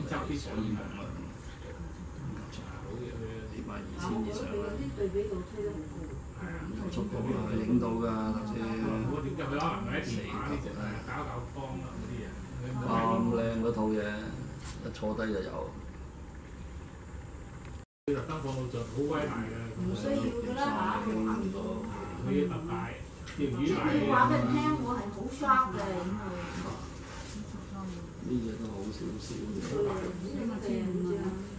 執啲水門啊，起碼2000以上啦。有速度啊，影到㗎，或者4級啊，咁靚嗰套嘢，一坐低就有。 特登放到盡，好威大嘅。 唔需要㗎啦嚇，佢畫唔到。 佢特大，條魚大。 你話俾人聽，我係好 sharp 嘅。 呢嘢都好少少嘅。